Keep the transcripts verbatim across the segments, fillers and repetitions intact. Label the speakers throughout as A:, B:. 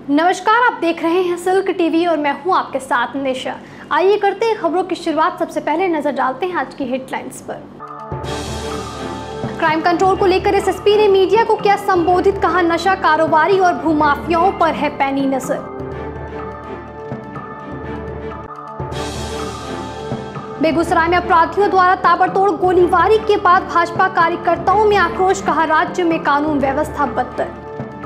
A: नमस्कार, आप देख रहे हैं सिल्क टीवी और मैं हूं आपके साथ निशा। आइए करते हैं खबरों की शुरुआत। सबसे पहले नजर डालते हैं आज की हेडलाइंस पर। क्राइम कंट्रोल को लेकर एसएसपी ने मीडिया को क्या संबोधित, कहा नशा कारोबारी और भूमाफियाओं पर है पैनी नजर। बेगूसराय में अपराधियों द्वारा ताबड़तोड़ गोलीबारी के बाद भाजपा कार्यकर्ताओं में आक्रोश, कहा राज्य में कानून व्यवस्था बदतर।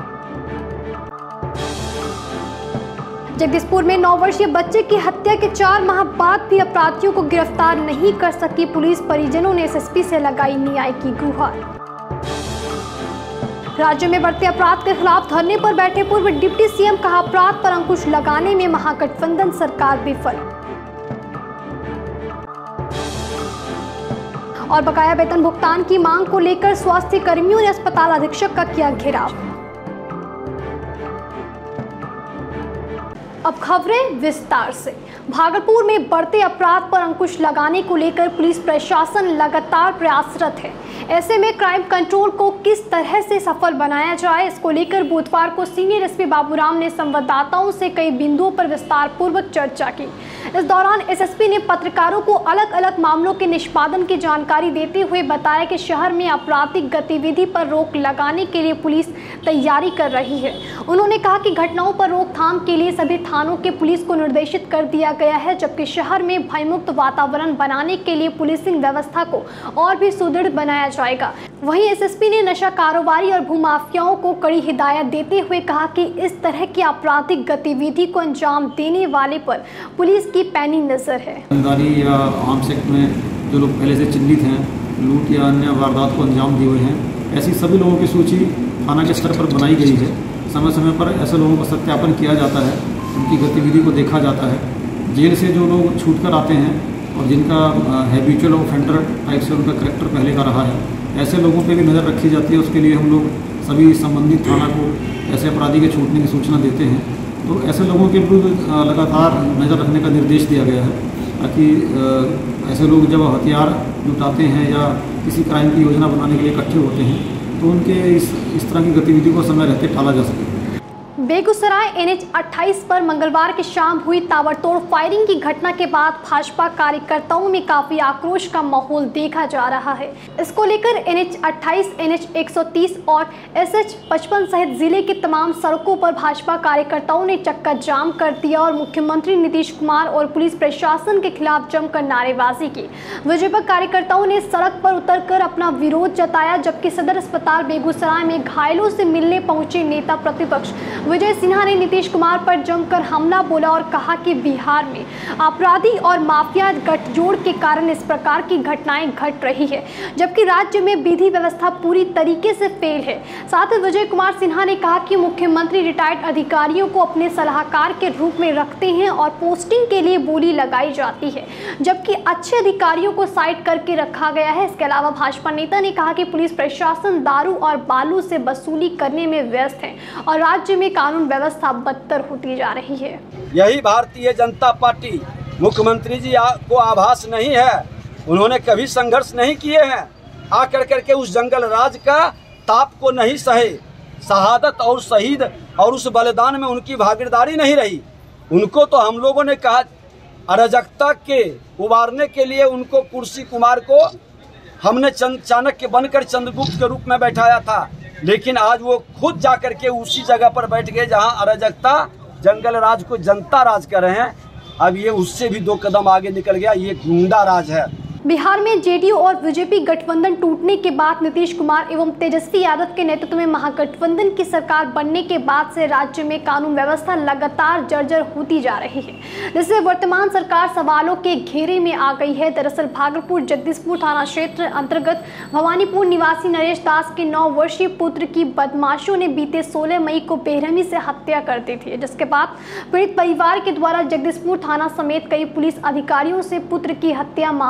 A: जगदीशपुर में नौ वर्षीय बच्चे की हत्या के चार माह बाद भी अपराधियों को गिरफ्तार नहीं कर सकी पुलिस, परिजनों ने एसएसपी से लगाई न्याय की गुहार। राज्य में बढ़ते अपराध के खिलाफ धरने पर बैठे पूर्व डिप्टी सीएम, कहा अपराध पर अंकुश लगाने में महागठबंधन सरकार विफल। और बकाया वेतन भुगतान की मांग को लेकर स्वास्थ्य कर्मियों ने अस्पताल अधीक्षक का किया घेराव। अब खबरें विस्तार से। भागलपुर में बढ़ते अपराध पर अंकुश लगाने को लेकर पुलिस प्रशासन लगातार प्रयासरत है। ऐसे में क्राइम कंट्रोल को किस तरह से सफल बनाया जाए, इसको लेकर बुधवार को सीनियर एसपी बाबूराम ने संवाददाताओं से कई बिंदुओं पर विस्तार पूर्वक चर्चा की। इस दौरान एसएसपी ने पत्रकारों को अलग अलग मामलों के निष्पादन की जानकारी देते हुए बताया कि शहर में आपराधिक गतिविधि पर रोक लगाने के लिए पुलिस तैयारी कर रही है। उन्होंने कहा कि घटनाओं पर रोकथाम के लिए सभी थानों के पुलिस को निर्देशित कर दिया गया है, जबकि शहर में भयमुक्त वातावरण बनाने के लिए पुलिसिंग व्यवस्था को और भी सुदृढ़ बनाया जाएगा। वहीं एसएसपी ने नशा कारोबारी और भूमाफियाओं को कड़ी हिदायत देते हुए कहा कि इस तरह की आपराधिक गतिविधि को अंजाम देने वाले पर पुलिस की पैनी नजर है।
B: या आम सेक्ट में जो लोग पहले से चिन्हित हैं, लूट या अन्य वारदात को अंजाम दिए हुए हैं, ऐसी सभी लोगों की सूची थाना के स्तर पर बनाई गई है। समय समय पर ऐसे लोगों का सत्यापन किया जाता है, उनकी गतिविधि को देखा जाता है। जेल से जो लोग छूट कर आते हैं और जिनका हैबिचुअल ऑफेंडर टाइप से उनका करेक्टर पहले का रहा है, ऐसे लोगों पे भी नज़र रखी जाती है। उसके लिए हम लोग सभी संबंधित थाना को ऐसे अपराधी के छूटने की सूचना देते हैं। तो ऐसे लोगों के विरुद्ध लगातार नज़र रखने का निर्देश दिया गया है, ताकि ऐसे लोग जब हथियार जुटाते हैं या किसी क्राइम की योजना बनाने के लिए इकट्ठे होते हैं तो उनके इस इस तरह की गतिविधि को समय रहते टाला जा सके।
A: बेगूसराय एनएच अट्ठाईस पर मंगलवार की शाम हुई ताबड़तोड़ फायरिंग की घटना के बाद भाजपा कार्यकर्ताओं में काफी आक्रोश का माहौल देखा जा रहा है। इसको लेकर एनएच अट्ठाईस, एनएच एक सौ तीस और एसएच पचपन सहित जिले के तमाम सड़कों पर भाजपा कार्यकर्ताओं ने चक्का जाम कर दिया और मुख्यमंत्री नीतीश कुमार और पुलिस प्रशासन के खिलाफ जमकर नारेबाजी की। भाजपा कार्यकर्ताओं ने सड़क पर उतरकर अपना विरोध जताया, जबकि सदर अस्पताल बेगूसराय में घायलों से मिलने पहुंचे नेता प्रतिपक्ष विजय सिन्हा ने नीतीश कुमार पर जमकर हमला बोला और कहा कि बिहार में अपराधी और माफिया गठजोड़ के कारण इस प्रकार की घटनाएं घट रही है, जबकि राज्य में विधि व्यवस्था पूरी तरीके से फेल है। साथ ही विजय कुमार सिन्हा ने कहा कि मुख्यमंत्री रिटायर्ड अधिकारियों को अपने सलाहकार के रूप में रखते हैं और पोस्टिंग के लिए बोली लगाई जाती है, जबकि अच्छे अधिकारियों को साइड करके रखा गया है। इसके अलावा भाजपा नेता ने कहा कि पुलिस प्रशासन दारू और बालू से वसूली करने में व्यस्त है और राज्य में कानून व्यवस्था बदतर होती जा रही है।
C: यही भारतीय जनता पार्टी मुख्यमंत्री जी को आभास नहीं है, उन्होंने कभी संघर्ष नहीं किए हैं, आकर करके उस जंगल राज का ताप को नहीं सहे, शहादत और शहीद और उस बलिदान में उनकी भागीदारी नहीं रही। उनको तो हम लोगों ने कहा अराजकता के उबारने के लिए उनको कुर्सी कुमार को हमने चाणक्य बनकर चंद्रगुप्त के रूप में बैठाया था, लेकिन आज वो खुद जाकर के उसी जगह पर बैठ गए जहां अराजकता जंगल राज को जनता राज कर रहे हैं। अब ये उससे भी दो कदम आगे निकल गया, ये गुंडा राज है।
A: बिहार में जेडीयू और बीजेपी गठबंधन टूटने के बाद नीतीश कुमार एवं तेजस्वी यादव के नेतृत्व में महागठबंधन की सरकार बनने के बाद से राज्य में कानून व्यवस्था लगातार जर्जर होती जा रही है, जिससे वर्तमान सरकार सवालों के घेरे में आ गई है। दरअसल भागलपुर जगदीशपुर थाना क्षेत्र अंतर्गत भवानीपुर निवासी नरेश दास के नौ वर्षीय पुत्र की बदमाशों ने बीते सोलह मई को बेरहमी से हत्या कर दी थी, जिसके बाद पीड़ित परिवार के द्वारा जगदीशपुर थाना समेत कई पुलिस अधिकारियों से पुत्र की हत्या मामले में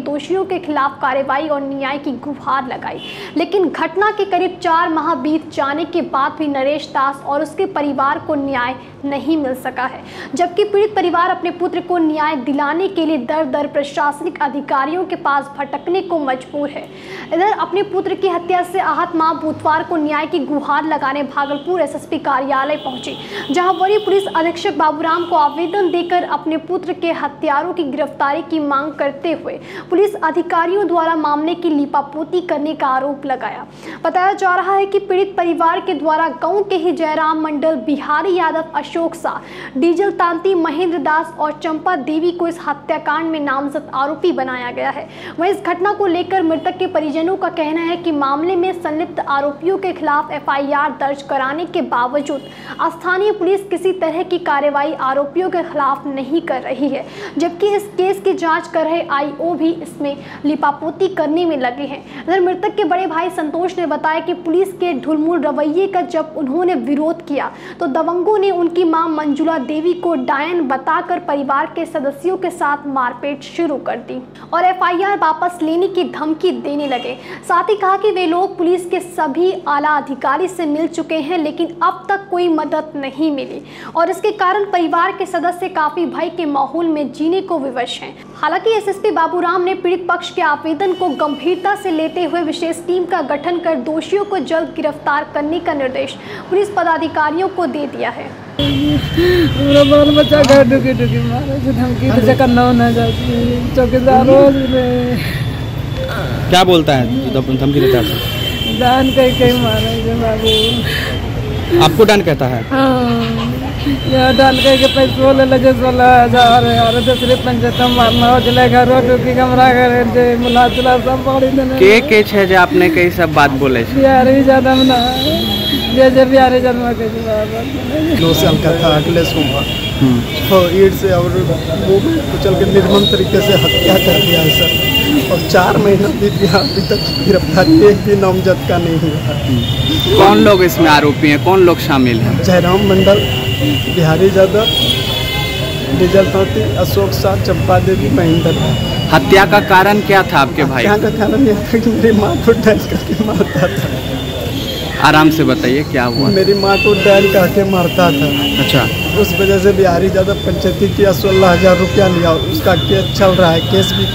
A: दोषियों के खिलाफ कार्रवाई और न्याय की गुहार लगाई। लेकिन घटना के करीब चार माह बीत जाने के बाद भी नरेश दास और उसके परिवार को न्याय नहीं मिल सका है, जबकि पीड़ित परिवार अपने पुत्र को न्याय दिलाने के लिए दर दर प्रशासनिक अधिकारियों के पास भटकने को मजबूर है। इधर अपने पुत्र की हत्या से आहत मां बुधवार को न्याय की गुहार लगाने भागलपुर एसएसपी कार्यालय पहुंची, जहां वरीय पुलिस अधीक्षक बाबूराम को आवेदन देकर अपने पुत्र के हत्यारों की गिरफ्तारी की मांग करते हुए पुलिस अधिकारियों द्वारा मामले की लीपापोती करने का आरोप लगाया। बताया जा रहा है कि पीड़ित परिवार के द्वारा गांव के ही जयराम मंडल, बिहारी यादव, अशोक शाह, डीजल तांती, महेंद्र दास और चंपा देवी को इस हत्याकांड में नामजद आरोपी बनाया गया है। वहीं इस घटना को लेकर मृतक के परिजनों का कहना है कि मामले में संलिप्त आरोपियों के खिलाफ एफआईआर दर्ज कराने के बावजूद स्थानीय पुलिस किसी तरह की कार्रवाई आरोपियों के खिलाफ नहीं कर रही है, जबकि इस केस की जांच कर रहे आईओ भी इसमें लिपापोती करने में लगे हैं। इधर मृतक के बड़े भाई संतोष ने बताया कि पुलिस के ढुलमुल रवैये का जब उन्होंने विरोध किया तो दबंगों ने उनकी मां मंजुला देवी को डायन बताकर परिवार के सदस्यों के साथ मारपीट शुरू कर दी और एफआईआर वापस लेने की धमकी देने लगे। साथ ही कहा कि वे लोग पुलिस के सभी आला अधिकारी से मिल चुके हैं, लेकिन अब तक कोई मदद नहीं मिली और इसके कारण परिवार के सदस्य काफी भय के माहौल में जीने को विवश हैं। हालांकि एसएसपी बाबूराम ने पीड़ित पक्ष के आवेदन को गंभीरता से लेते हुए विशेष टीम का गठन कर दोषियों को जल्द गिरफ्तार करने का निर्देश पुलिस पदाधिकारियों को दे दिया है।
D: पूरा बाल बच्चा घर डुकी डुकी मारे धमकी तो जगह नौ न जाती चौकीदार रोज में
E: क्या बोलता है धमकी देता है?
D: दान कहीं कहीं मारे बाबू।
E: आपको डन कहता है?
D: हाँ, यह डाल के पैसों ले लगे सोलह हजार और दूसरे पंचायत मारना हो चले घर टूकी कमरा घर मुला चला सब बड़ी देने
E: के के छे जे आपने कई सब बात बोले
D: बिहारी ज्यादा मना जे जे बिहारी जन्म के
F: दो साल का था अखिलेश कुमार तो ईट से और वो कुचल के निर्मम तरीके से हत्या कर दिया है सर, और चार महीना बीत गया अभी तक गिरफ्तारी एक भी नामजद का नहीं हुआ।
E: कौन लोग इसमें आरोपी हैं, कौन लोग शामिल हैं?
F: जयराम मंडल, बिहारी यादव, डीजल तांती, अशोक शाह, चंपा देवी, महेंद्र।
E: हत्या का कारण क्या था आपके भाई?
F: हत्या का कारण यह था कि मेरी माँ को डैन करके मारता था।
E: आराम से बताइए क्या हुआ?
F: मेरी माँ को डैन करके मारता था।
E: अच्छा।
F: उस वजह से बिहारी यादव पंचायती किया, सोलह हजार रुपया लिया, उसका केस चल रहा है, केस भी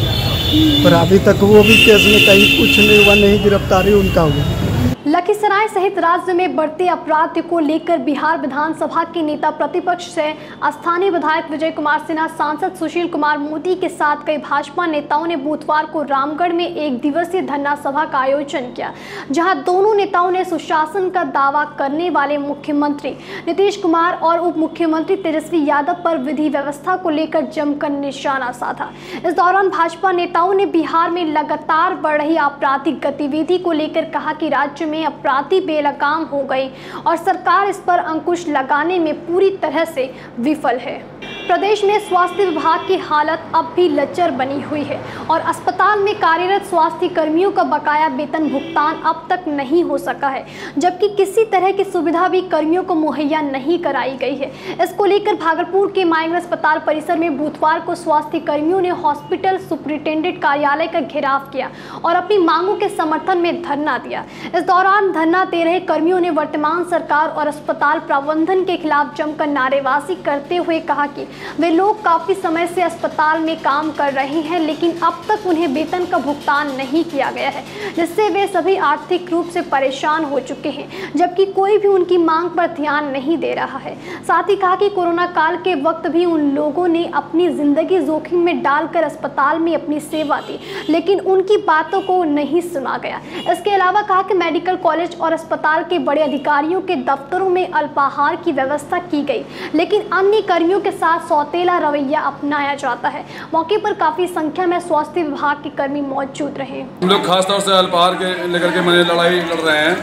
F: किए, पर अभी तक वो भी केस में कहीं कुछ नहीं हुआ, नहीं गिरफ्तारी उनका हुआ।
A: लखीसराय सहित राज्य में बढ़ते अपराध को लेकर बिहार विधानसभा के नेता प्रतिपक्ष से स्थानीय विधायक विजय कुमार सिन्हा, सांसद सुशील कुमार मोदी के साथ कई भाजपा नेताओं ने बुधवार को रामगढ़ में एक दिवसीय धरना सभा का आयोजन किया, जहां दोनों नेताओं ने सुशासन का दावा करने वाले मुख्यमंत्री नीतीश कुमार और उप मुख्यमंत्री तेजस्वी यादव पर विधि व्यवस्था को लेकर जमकर निशाना साधा। इस दौरान भाजपा नेताओं ने बिहार में लगातार बढ़ रही आपराधिक गतिविधि को लेकर कहा कि राज्य में अपराधी बेलगाम हो गई और सरकार इस पर अंकुश लगाने में पूरी तरह से विफल है। प्रदेश में स्वास्थ्य विभाग की हालत अब भी लचर बनी हुई है और अस्पताल में कार्यरत स्वास्थ्य कर्मियों का बकाया वेतन भुगतान अब तक नहीं हो सका है, जबकि किसी तरह की सुविधा भी कर्मियों को मुहैया नहीं कराई गई है। इसको लेकर भागलपुर के माइग्रेन अस्पताल परिसर में बुधवार को स्वास्थ्य कर्मियों ने हॉस्पिटल सुपरिटेंडेंट कार्यालय का घेराव किया और अपनी मांगों के समर्थन में धरना दिया। इस दौरान धरना दे रहे कर्मियों ने वर्तमान सरकार और अस्पताल प्रबंधन के खिलाफ जमकर नारेबाजी करते हुए कहा कि वे लोग काफी समय से अस्पताल में काम कर रहे हैं, लेकिन अब तक उन्हें वेतन का भुगतान नहीं किया गया है, जिससे वे सभी आर्थिक रूप से परेशान हो चुके हैं, जबकि कोई भी उनकी मांग पर ध्यान नहीं दे रहा है। साथ ही कहा कि कोरोना काल के वक्त भी उन लोगों ने अपनी जिंदगी जोखिम में डालकर अस्पताल में अपनी सेवा दी, लेकिन उनकी बातों को नहीं सुना गया। इसके अलावा कहा कि मेडिकल कॉलेज और अस्पताल के बड़े अधिकारियों के दफ्तरों में अल्पाहार की व्यवस्था की गई, लेकिन अन्य कर्मियों के साथ सौतेला रवैया अपनाया जाता है। मौके पर काफी संख्या में स्वास्थ्य विभाग के कर्मी मौजूद रहे।
G: हम लोग खासतौर से अल्पाहार के लेकर के मैंने लड़ाई लड़ रहे हैं।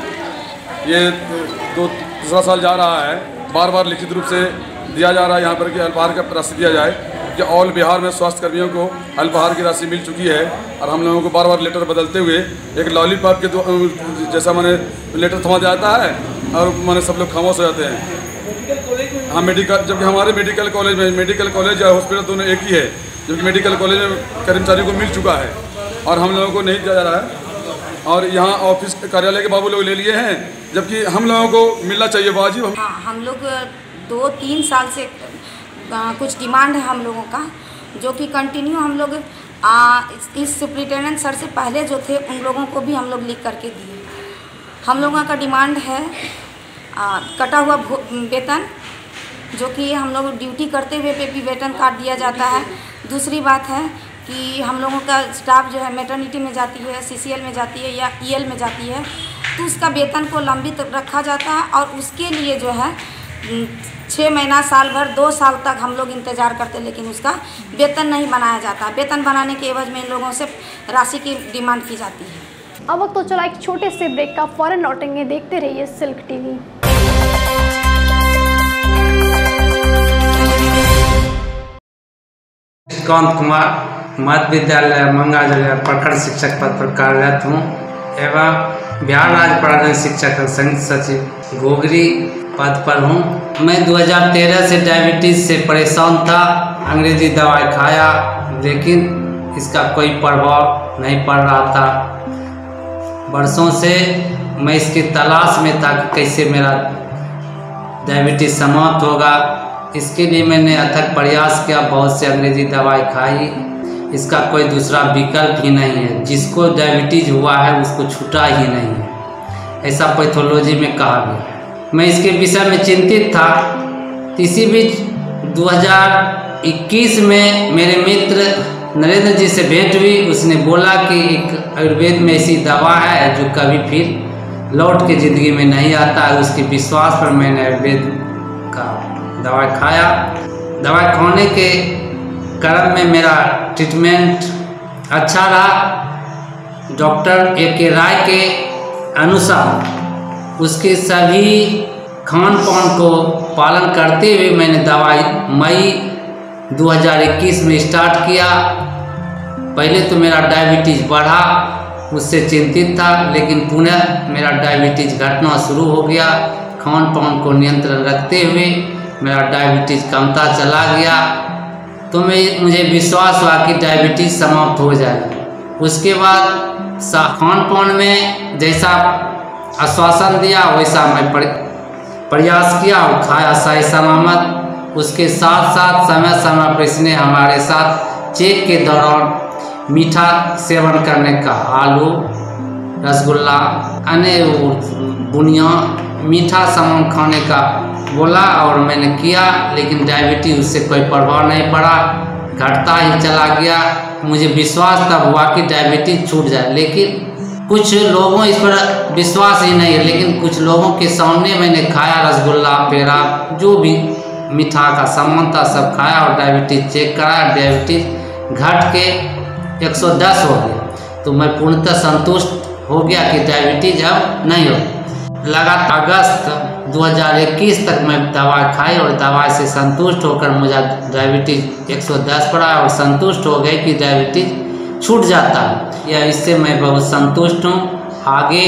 G: ये दो दूसरा साल जा रहा है, बार बार लिखित रूप से दिया जा रहा है यहाँ पर कि अल्पाहार का राशि दिया जाए, कि ऑल बिहार में स्वास्थ्य कर्मियों को अल्पाहार की राशि मिल चुकी है और हम लोगों को बार बार लेटर बदलते हुए एक लॉलीपॉप के जैसा मैंने लेटर थमा जाता है और मैंने सब लोग खामोश हो जाते हैं। हाँ, मेडिकल, जबकि हमारे मेडिकल कॉलेज में मेडिकल कॉलेज या हॉस्पिटल दोनों एक ही है, जो कि मेडिकल कॉलेज में कर्मचारियों को मिल चुका है और हम लोगों को नहीं दिया जा रहा है। और यहाँ ऑफिस कार्यालय के बाबू लोग ले लिए हैं, जबकि हम लोगों को मिलना चाहिए वाजिब। हम
H: हाँ, हम लोग दो तीन साल से आ, कुछ डिमांड है हम लोगों का, जो कि कंटिन्यू हम लोग आ, इस सुप्रिटेंडेंट सर से पहले जो थे उन लोगों को भी हम लोग लिख करके दिए। हम लोगों का डिमांड है आ, कटा हुआ वेतन, जो कि हम लोग ड्यूटी करते हुए पे भी वेतन काट दिया जाता है। दूसरी बात है कि हम लोगों का स्टाफ जो है मैटरनिटी में जाती है, सीसीएल में जाती है या ईएल में जाती है, तो उसका वेतन को लंबित रखा जाता है और उसके लिए जो है छः महीना, साल भर, दो साल तक हम लोग इंतज़ार करते, लेकिन उसका वेतन नहीं बनाया जाता। वेतन बनाने के एवज में इन लोगों से राशि की डिमांड की जाती है।
A: अब वक्त तो चला एक छोटे से ब्रेक का, फौरन लौटेंगे। देखते रहिए सिल्क टीवी।
I: कांत कुमार मध्य विद्यालय मंगा जिले प्रखंड शिक्षक पद पर कार्यरत हूँ एवं बिहार राज्य प्राथमिक शिक्षक संघ सचिव गोगरी पद पर हूँ। मैं दो हज़ार तेरह से डायबिटीज़ से परेशान था। अंग्रेजी दवाई खाया, लेकिन इसका कोई प्रभाव नहीं पड़ रहा था। बरसों से मैं इसकी तलाश में था कि कैसे मेरा डायबिटीज़ समाप्त होगा। इसके लिए मैंने अथक प्रयास किया, बहुत से अंग्रेजी दवाई खाई। इसका कोई दूसरा विकल्प ही नहीं है। जिसको डायबिटीज़ हुआ है उसको छूटा ही नहीं है, ऐसा पैथोलॉजी में कहा गया। मैं इसके विषय में चिंतित था। इसी बीच दो हज़ार इक्कीस में मेरे मित्र नरेंद्र जी से भेंट हुई। उसने बोला कि एक आयुर्वेद में ऐसी दवा है जो कभी फिर लौट के ज़िंदगी में नहीं आता है। उसके विश्वास पर मैंने आयुर्वेद का दवाई खाया। दवाई खाने के क्रम में मेरा ट्रीटमेंट अच्छा रहा। डॉक्टर ए के राय के अनुसार उसके सभी खान पान को पालन करते हुए मैंने दवाई मई दो हज़ार इक्कीस में स्टार्ट किया। पहले तो मेरा डायबिटीज़ बढ़ा, उससे चिंतित था, लेकिन पुनः मेरा डायबिटीज़ घटना शुरू हो गया। खान पान को नियंत्रण रखते हुए मेरा डायबिटीज़ कमता चला गया। तो मैं मुझे विश्वास हुआ कि डायबिटीज़ समाप्त हो जाएगा। उसके बाद खान पान में जैसा आश्वासन दिया वैसा मैं प्रयास किया और खाया सही सलामत। उसके साथ साथ समय समय पर इसने हमारे साथ चेक के दौरान मीठा सेवन करने का, आलू, रसगुल्ला, अन्य बुनिया मीठा सामान खाने का बोला और मैंने किया, लेकिन डायबिटीज़ उससे कोई प्रभाव नहीं पड़ा, घटता ही चला गया। मुझे विश्वास तब हुआ कि डायबिटीज़ छूट जाए, लेकिन कुछ लोगों इस पर विश्वास ही नहीं है। लेकिन कुछ लोगों के सामने मैंने खाया, रसगुल्ला, पेड़ा, जो भी मीठा का सामान था सब खाया और डायबिटीज़ चेक कराया। डायबिटीज़ घट के एक सौ दस हो गया। तो मैं पूर्णतः संतुष्ट हो गया कि डायबिटीज़ अब नहीं हो। लगातार अगस्त दो हज़ार इक्कीस तक मैं दवा खाई और दवाई से संतुष्ट होकर मुझे डायबिटीज़ एक सौ दस पड़ा और संतुष्ट हो गए कि डायबिटीज़ छूट जाता है। या इससे मैं बहुत संतुष्ट हूँ। आगे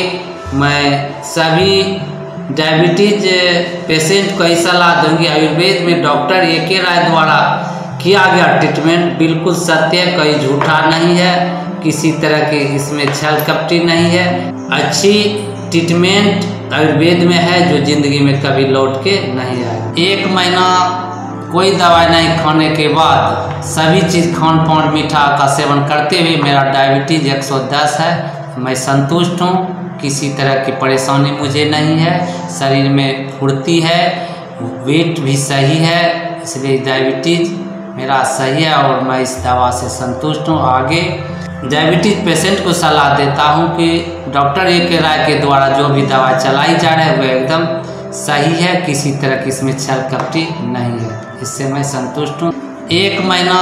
I: मैं सभी डायबिटीज़ पेशेंट को ऐसा सलाह दूँगी, आयुर्वेद में डॉक्टर ए के राय द्वारा किया गया ट्रीटमेंट बिल्कुल सत्य, कोई झूठा नहीं है, किसी तरह के इसमें छल कपटी नहीं है। अच्छी ट्रीटमेंट आयुर्वेद में है जो ज़िंदगी में कभी लौट के नहीं आए। एक महीना कोई दवाई नहीं खाने के बाद सभी चीज़ खान पान मीठा का सेवन करते हुए मेरा डायबिटीज़ एक सौ दस है। मैं संतुष्ट हूँ, किसी तरह की परेशानी मुझे नहीं है। शरीर में फुर्ती है, वेट भी सही है, इसलिए डायबिटीज़ मेरा सही है और मैं इस दवा से संतुष्ट हूँ। आगे डायबिटीज़ पेशेंट को सलाह देता हूँ कि डॉक्टर ए के राय के द्वारा जो भी दवा चलाई जा रही है वो एकदम सही है, किसी तरह की इसमें छल कपटी नहीं है। इससे मैं संतुष्ट हूँ। एक महीना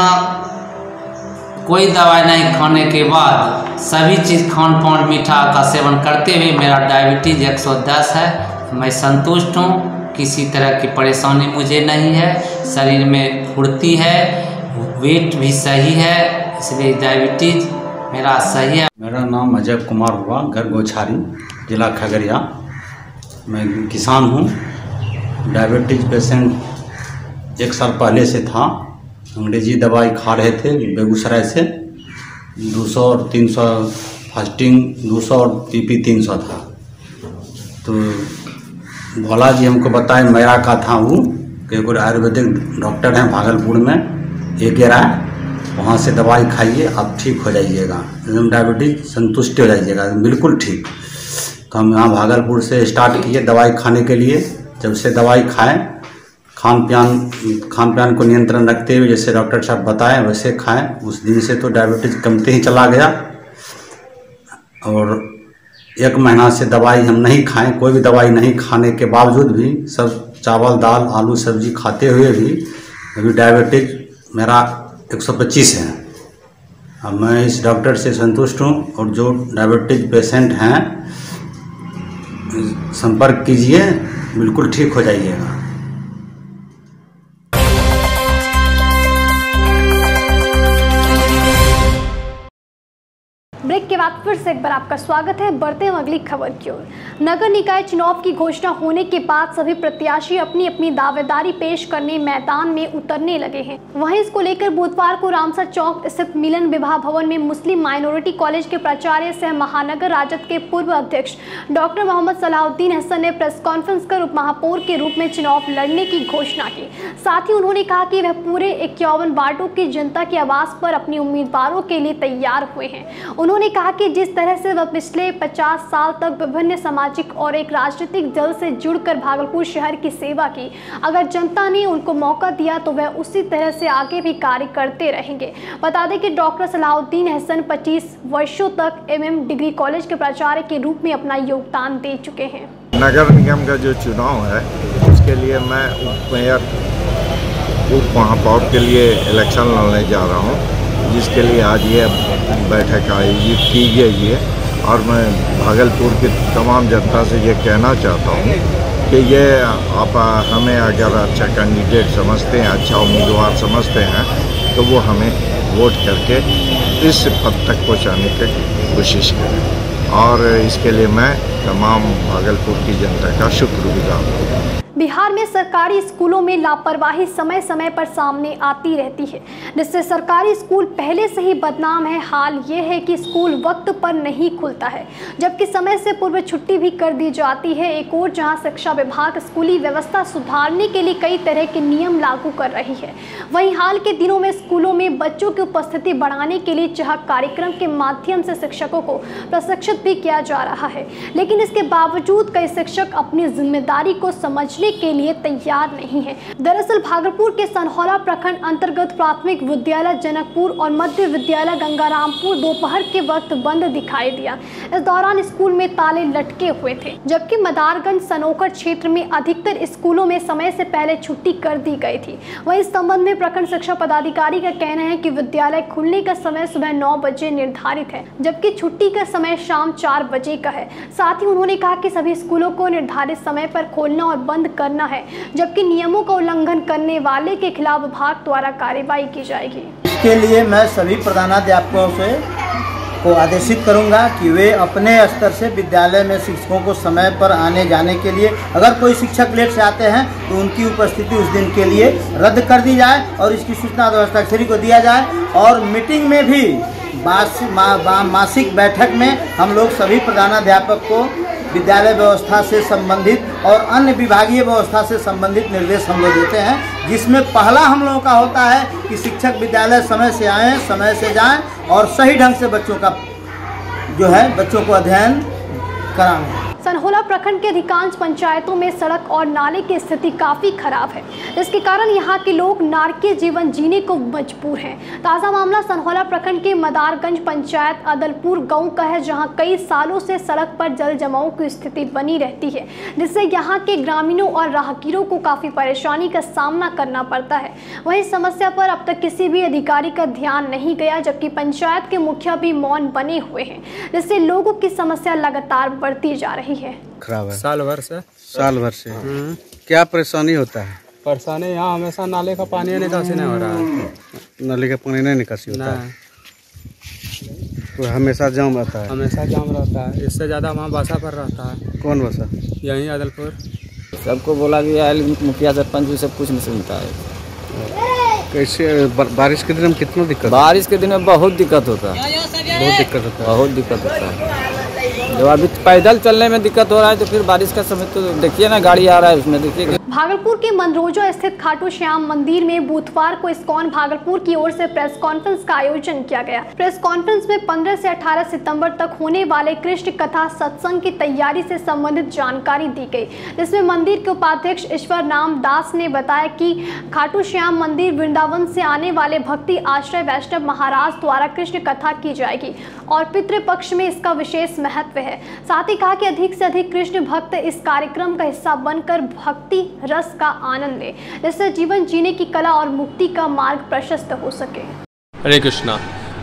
I: कोई दवाई नहीं खाने के बाद सभी चीज़ खान पान मीठा का सेवन करते हुए मेरा डायबिटीज़ एक सौ दस है। मैं संतुष्ट हूँ, किसी तरह की परेशानी मुझे नहीं है। शरीर में फुर्ती है, वेट भी सही है, इसलिए डायबिटीज़ मेरा सही है।
J: मेरा नाम अजय कुमार हुआ, घर गोछारी, जिला खगड़िया। मैं किसान हूँ। डायबिटीज़ पेशेंट एक साल पहले से था, अंग्रेजी दवाई खा रहे थे बेगूसराय से। दो सौ और तीन सौ फास्टिंग दो सौ और पीपी तीन सौ था। तो भोला जी हमको बताए मेरा का था वो कि एक आयुर्वेदिक डॉक्टर हैं भागलपुर में एक राय, वहाँ से दवाई खाइए आप ठीक हो जाइएगा, एकदम डायबिटीज संतुष्ट हो जाइएगा बिल्कुल ठीक। तो हम यहाँ भागलपुर से स्टार्ट किए दवाई खाने के लिए। जब से दवाई खाएं, खान पान खान पान को नियंत्रण रखते हुए जैसे डॉक्टर साहब बताएं वैसे खाएं। उस दिन से तो डायबिटीज कमते ही चला गया। और एक महीना से दवाई हम नहीं खाएं, कोई भी दवाई नहीं खाने के बावजूद भी सब चावल दाल आलू सब्जी खाते हुए भी अभी डायबिटीज मेरा एक सौ पच्चीस है। अब मैं इस डॉक्टर से संतुष्ट हूँ। और जो डायबिटीज पेशेंट हैं संपर्क कीजिए, बिल्कुल ठीक हो जाइएगा।
A: ब्रेक के बाद फिर से एक बार आपका स्वागत है। बढ़ते हैं अगली खबर की ओर। नगर निकाय चुनाव की घोषणा होने के बाद सभी प्रत्याशी अपनी अपनी दावेदारी पेश करने मैदान में उतरने लगे हैं। वहीं इसको लेकर बुधवार को रामसर चौक स्थित मिलन विवाह भवन में मुस्लिम माइनॉरिटी कॉलेज के प्राचार्य सह महानगर राजद के पूर्व अध्यक्ष डॉक्टर मोहम्मद सलाहुद्दीन हसन ने प्रेस कॉन्फ्रेंस कर उपमहापौर के रूप में चुनाव लड़ने की घोषणा की। साथ ही उन्होंने कहा कि वह पूरे इक्यावन वार्डों की जनता की आवाज पर अपने उम्मीदवारों के लिए तैयार हुए हैं। उन्होंने कहा कि जिस तरह से वह पिछले पचास साल तक विभिन्न सामाजिक और एक राजनीतिक दल से जुड़कर भागलपुर शहर की सेवा की, अगर जनता ने उनको मौका दिया तो वह उसी तरह से आगे भी कार्य करते रहेंगे। बता दें कि डॉक्टर सलाहुद्दीन हसन पच्चीस वर्षों तक एमएम डिग्री कॉलेज के प्राचार्य के रूप में अपना योगदान दे चुके हैं।
K: नगर निगम का जो चुनाव है उसके लिए मैं उप मेयर उप महापौर के लिए इलेक्शन लड़ने जा रहा हूँ, जिसके लिए आज ये बैठक आयोजित की गई है। और मैं भागलपुर की तमाम जनता से ये कहना चाहता हूँ कि ये आप हमें अगर अच्छा कैंडिडेट समझते हैं, अच्छा उम्मीदवार समझते हैं, तो वो हमें वोट करके इस पद तक पहुँचाने की कोशिश करें। और इसके लिए मैं तमाम भागलपुर की जनता का शुक्रगुजार हूँ।
A: बिहार में सरकारी स्कूलों में लापरवाही समय समय पर सामने आती रहती है, जिससे सरकारी स्कूल पहले से ही बदनाम है। हाल ये है कि स्कूल वक्त पर नहीं खुलता है, जबकि समय से पूर्व छुट्टी भी कर दी जाती है। एक और जहां शिक्षा विभाग स्कूली व्यवस्था सुधारने के लिए कई तरह के नियम लागू कर रही है, वहीं हाल के दिनों में स्कूलों में बच्चों की उपस्थिति बढ़ाने के लिए चहक कार्यक्रम के माध्यम से शिक्षकों को प्रशिक्षित भी किया जा रहा है। लेकिन इसके बावजूद कई शिक्षक अपनी जिम्मेदारी को समझने के लिए तैयार नहीं है। दरअसल भागलपुर के सनहौला प्रखंड अंतर्गत प्राथमिक विद्यालय जनकपुर और मध्य विद्यालय गंगारामपुर दोपहर के वक्त बंद दिखाई दिया। इस दौरान स्कूल में ताले लटके हुए थे, जबकि मदारगंज सनोकर क्षेत्र में अधिकतर स्कूलों में समय से पहले छुट्टी कर दी गई थी। वहीं इस संबंध में प्रखंड शिक्षा पदाधिकारी का कहना है कि विद्यालय खुलने का समय सुबह नौ बजे निर्धारित है, जबकि छुट्टी का समय शाम चार बजे का है। साथ ही उन्होंने कहा कि सभी स्कूलों को निर्धारित समय पर खोलना और बंद करना है, जबकि नियमों का उल्लंघन करने वाले के खिलाफ विभाग द्वारा कार्रवाई की जाएगी।
L: इसके लिए मैं सभी प्रधानाध्यापकों से को आदेशित करूंगा कि वे अपने स्तर से विद्यालय में शिक्षकों को समय पर आने जाने के लिए, अगर कोई शिक्षक लेट से आते हैं तो उनकी उपस्थिति उस दिन के लिए रद्द कर दी जाए और इसकी सूचना व्यवस्थाक्षरी को दिया जाए। और मीटिंग में भी मास, मा, मा, मासिक बैठक में हम लोग सभी प्रधानाध्यापक को विद्यालय व्यवस्था से संबंधित और अन्य विभागीय व्यवस्था से संबंधित निर्देश हम लोग देते हैं, जिसमें पहला हम लोगों का होता है कि शिक्षक विद्यालय समय से आएँ, समय से जाएं और सही ढंग से बच्चों का जो है बच्चों को अध्ययन कराएं।
A: सनहौला प्रखंड के अधिकांश पंचायतों में सड़क और नाले की स्थिति काफ़ी खराब है, जिसके कारण यहाँ के लोग नारकीय जीवन जीने को मजबूर हैं। ताज़ा मामला सनहौला प्रखंड के मदारगंज पंचायत अदलपुर गांव का है, जहां कई सालों से सड़क पर जल जमाव की स्थिति बनी रहती है, जिससे यहाँ के ग्रामीणों और राहगीरों को काफ़ी परेशानी का सामना करना पड़ता है। वहीं समस्या पर अब तक किसी भी अधिकारी का ध्यान नहीं गया, जबकि पंचायत के मुखिया भी मौन बने हुए हैं, जिससे लोगों की समस्या लगातार बढ़ती जा रही है।
E: खराब है
M: साल भर से
E: साल भर से क्या परेशानी होता है?
M: परेशानी यहाँ हमेशा नाले का पानी निकासी नहीं हो रहा है।
E: नाले का पानी नहीं निकासी होता है, तो हमेशा जाम रहता है।
M: हमेशा जाम रहता है। इससे ज़्यादा वहाँ बासा पर रहता है।
E: कौन बासा?
M: यहीं अदलपुर।
N: सबको बोला गया है, मुखिया सरपंच भी सब कुछ नहीं सुनता है।
E: कैसे ब- बारिश के दिन में कितना दिक्कत?
N: बारिश के दिन में बहुत दिक्कत होता है,
E: बहुत दिक्कत होता है।
N: बहुत दिक्कत होता है। जब अभी पैदल चलने में दिक्कत हो रहा है तो फिर बारिश का समय तो देखिए ना, गाड़ी आ रहा है उसमें देखिए।
A: भागलपुर के मनरोजा स्थित खाटू श्याम मंदिर में बुधवार को इस्कॉन भागलपुर की ओर से प्रेस कॉन्फ्रेंस का आयोजन किया गया। प्रेस कॉन्फ्रेंस में पंद्रह से अठारह सितंबर तक होने वाले कृष्ण कथा सत्संग की तैयारी से संबंधित जानकारी दी गई, जिसमें मंदिर के उपाध्यक्ष ईश्वर नाम दास ने बताया कि खाटू श्याम मंदिर वृंदावन से आने वाले भक्ति आश्रय वैष्णव महाराज द्वारा कृष्ण कथा की जाएगी और पितृपक्ष में इसका विशेष महत्व है। साथ ही कहा कि अधिक से अधिक कृष्ण भक्त इस कार्यक्रम का हिस्सा बनकर भक्ति रस का आनंद ले, जिससे जीवन जीने की कला और मुक्ति का मार्ग प्रशस्त हो सके।
O: हरे कृष्णा।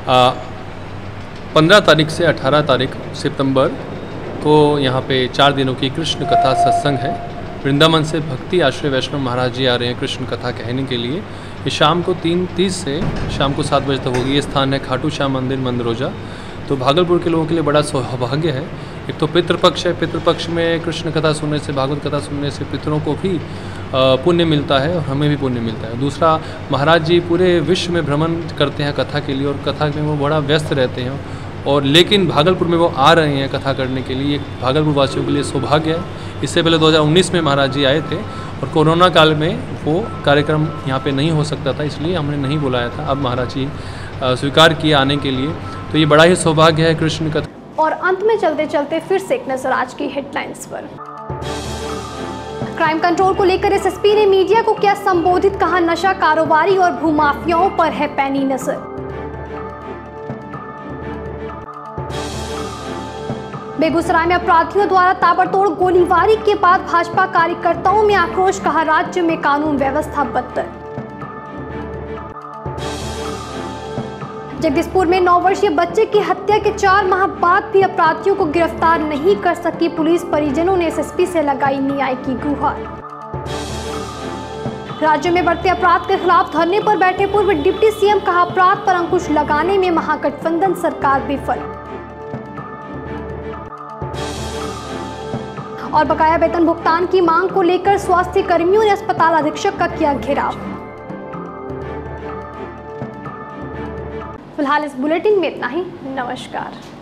O: पंद्रह तारीख से अठारह तारीख सितंबर को यहाँ पे चार दिनों की कृष्ण कथा सत्संग है। वृंदावन से भक्ति आश्रय वैष्णव महाराज जी आ रहे हैं कृष्ण कथा कहने के लिए। ये शाम को तीन तीस से शाम को सात बजे तक होगी। ये स्थान है खाटू श्याम मंदिर मनरोजा। तो भागलपुर के लोगों के लिए बड़ा सौभाग्य है। एक तो पितृपक्ष है, पितृपक्ष में कृष्ण कथा सुनने से, भागवत कथा सुनने से पितरों को भी पुण्य मिलता है और हमें भी पुण्य मिलता है। दूसरा, महाराज जी पूरे विश्व में भ्रमण करते हैं कथा के लिए और कथा में वो बड़ा व्यस्त रहते हैं, और लेकिन भागलपुर में वो आ रहे हैं कथा करने के लिए। भागलपुर वासियों के लिए सौभाग्य है। इससे पहले दो हज़ार उन्नीस में महाराज जी आए थे और कोरोना काल में वो कार्यक्रम यहाँ पे नहीं हो सकता था, इसलिए हमने नहीं बुलाया था। अब महाराज जी स्वीकार किए आने के लिए, तो ये बड़ा ही सौभाग्य है कृष्ण कथा।
A: और अंत में चलते चलते फिर से एक नजर आज की हेडलाइंस पर। क्राइम कंट्रोल को लेकर एसएसपी ने मीडिया को क्या संबोधित, कहा नशा कारोबारी और भूमाफियाओं पर है पैनी नजर। बेगूसराय में अपराधियों द्वारा ताबड़तोड़ गोलीबारी के बाद भाजपा कार्यकर्ताओं में आक्रोश, कहा राज्य में कानून व्यवस्था बदतर। जगदीशपुर में नौ वर्षीय बच्चे की हत्या के चार माह बाद भी अपराधियों को गिरफ्तार नहीं कर सकी पुलिस, परिजनों ने एसएसपी से लगाई न्याय की गुहार। राज्य में बढ़ते अपराध के खिलाफ धरने पर बैठे पूर्व डिप्टी सीएम, कहा अपराध पर अंकुश लगाने में महागठबंधन सरकार विफल। और बकाया वेतन भुगतान की मांग को लेकर स्वास्थ्य कर्मियों ने अस्पताल अधीक्षक का किया घेराव। फिलहाल इस बुलेटिन में इतना ही। नमस्कार।